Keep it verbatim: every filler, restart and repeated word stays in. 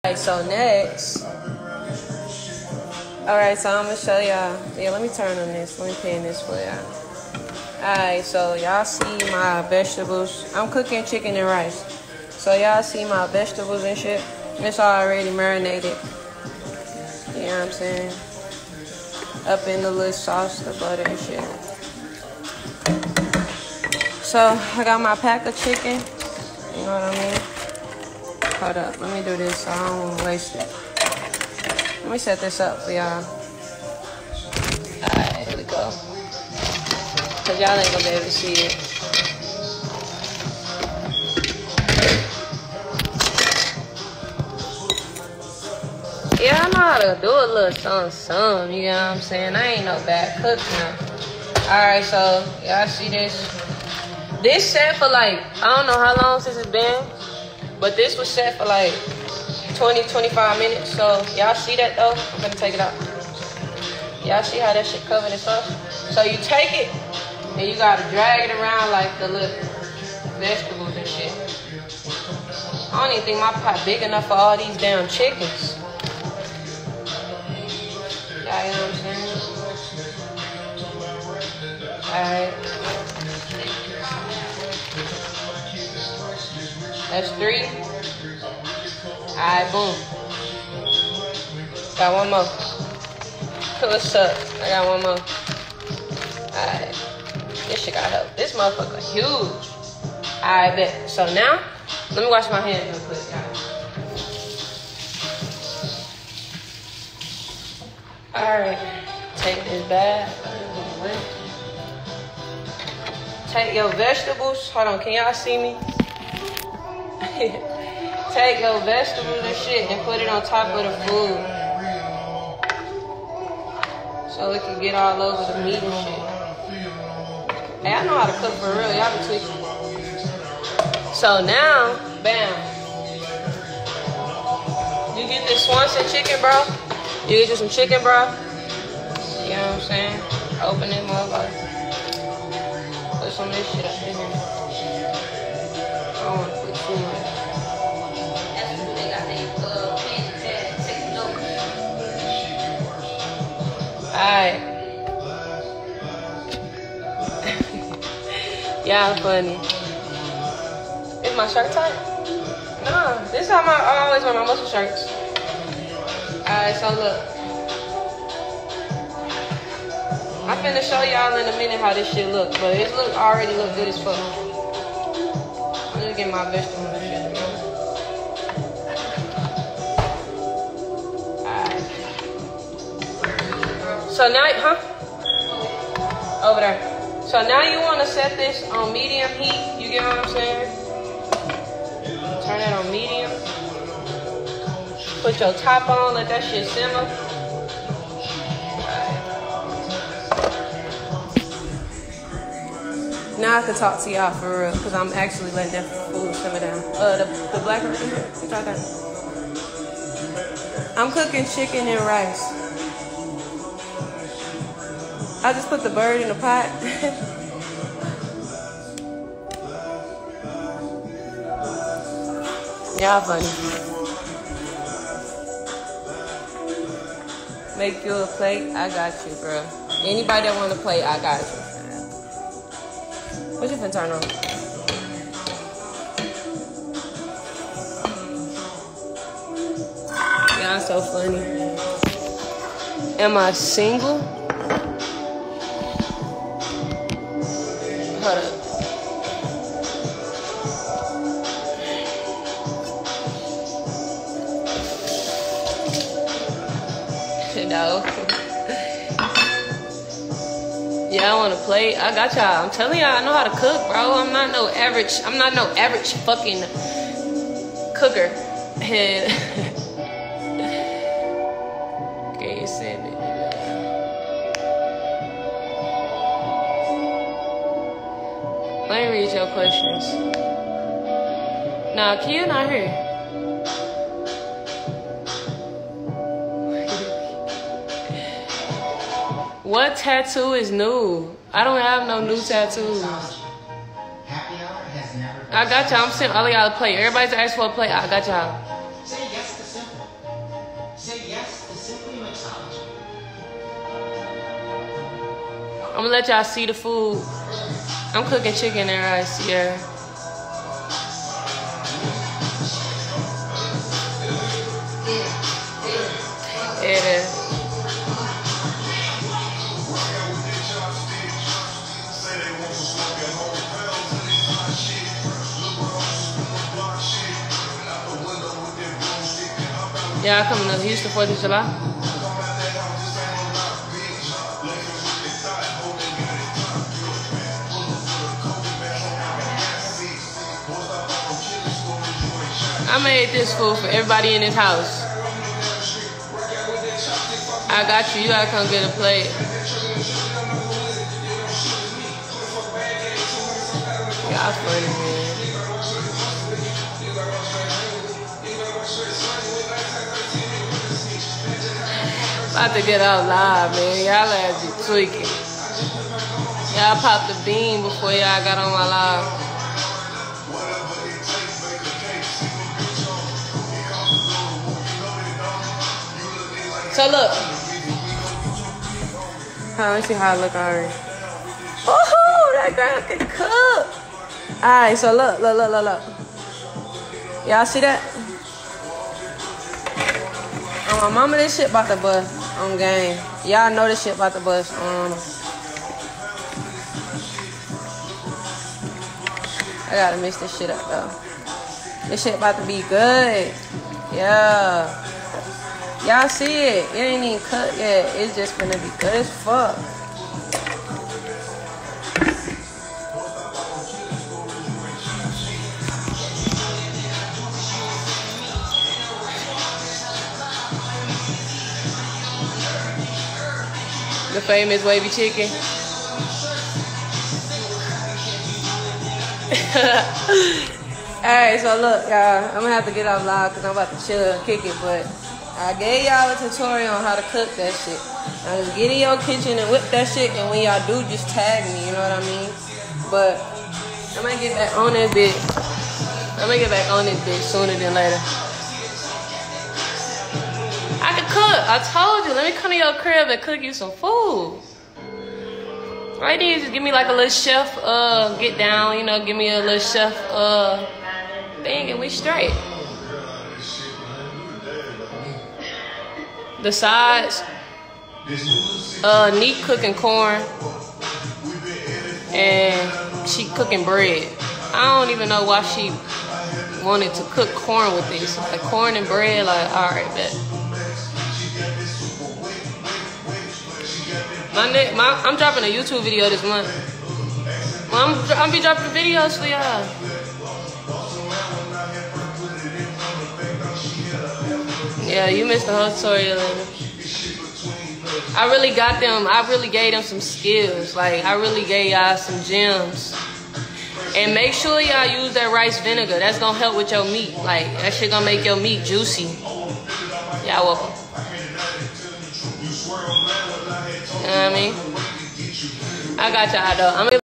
Alright, so next. Alright, so I'm gonna show y'all. Yeah, let me turn on this. Let me pin this for y'all. Alright, so y'all see my vegetables. I'm cooking chicken and rice. So y'all see my vegetables and shit. It's already marinated. You know what I'm saying? Up in the little sauce, the butter and shit. So I got my pack of chicken. You know what I mean? Hold up, let me do this so I don't want to waste it. Let me set this up for y'all. Alright, here we go. Cause y'all ain't gonna be able to see it. Yeah, I know how to do a little something, something, you know what I'm saying? I ain't no bad cook now. Alright, so y'all see this? This set for like, I don't know how long since it's been. But this was set for like twenty, twenty-five minutes. So y'all see that though? I'm gonna take it out. Y'all see how that shit covered in sauce? So you take it and you gotta drag it around like the little vegetables and shit. I don't even think my pot big enough for all these damn chickens. Y'all, you know what I'm saying? Alright. That's three. Alright, boom. Got one more. What's up? I got one more. Alright. This shit got help. This motherfucker huge. Alright, bet. So now, let me wash my hands real quick, y'all. Alright. Take this bag. Take your vegetables. Hold on, can y'all see me? Take your vegetables and shit and put it on top of the food. So it can get all over the meat and shit. Hey, I know how to cook for real. Y'all be tweaking. So now, bam. You get this Swanson chicken, bro. You get you some chicken, bro. You know what I'm saying? Open it, motherfucker. Put some of this shit up in here. I don't want to put too much. Alright. Y'all funny. Is my shirt tight? No, this is how my, I always wear my muscle shirts. Alright, so look. I'm finna show y'all in a minute how this shit look, but it look already look good as fuck. I'm just getting my vegetables and shit. So now, huh? Over there. So now you want to set this on medium heat. You get what I'm saying? Turn it on medium. Put your top on. Let that shit simmer. Right. Now I can talk to y'all for real, because I'm actually letting that food simmer down. Uh, the, the black rice. It's right there. I'm cooking chicken and rice. I just put the bird in the pot. Y'all funny. Make you a plate? I got you, bro. Anybody that want to play, I got you. What you finna turn on? Y'all so funny. Am I single? Hold up. No. Yeah, I want to play. I got y'all. I'm telling y'all, I know how to cook, bro. I'm not no average. I'm not no average fucking cooker. And okay, send it. Let me read your questions. Nah, Kia not here. What tattoo is new? I don't have no new tattoos. I got y'all. I'm sending all of y'all to play. Everybody's asking for a play. I got y'all. I'm gonna let y'all see the food. I'm cooking chicken and rice, yeah. It is. Y'all coming to Houston fourth of July? I made this food for everybody in this house. I got you. You gotta come get a plate. Y'all funny, man. About to get out live, man. Y'all ass be tweaking. Y'all popped the bean before y'all got on my live. So look. Huh, let me see how I look already. Oh, that girl can cook. Alright, so look, look, look, look, look. Y'all see that? Oh, my mama, this shit about to bust on game. Y'all know this shit about to bust on. I gotta mix this shit up though. This shit about to be good. Yeah. Y'all see it. It ain't even cut yet. It's just gonna be good as fuck. The famous wavy chicken. Alright, so look, y'all. I'm gonna have to get off live because I'm about to chill and kick it, but I gave y'all a tutorial on how to cook that shit. Now just get in your kitchen and whip that shit, and when y'all do, just tag me, you know what I mean? But I'm gonna get back on this bitch. I'm gonna get back on this bitch sooner than later. I can cook. I told you. Let me come to your crib and cook you some food. Right there, just give me like a little chef uh get down, you know, give me a little chef uh thing and we straight. The sides, uh Neat cooking corn and she cooking bread. I don't even know why she wanted to cook corn with this. Like corn and bread, like alright, bet. My, my, I'm dropping a YouTube video this month. I'm, I'm gonna be dropping videos for y'all. Yeah, you missed the whole tutorial. I really got them. I really gave them some skills. Like I really gave y'all some gems. And make sure y'all use that rice vinegar. That's gonna help with your meat. Like that shit gonna make your meat juicy. Y'all welcome. You know what I mean? I got y'all though. I'm gonna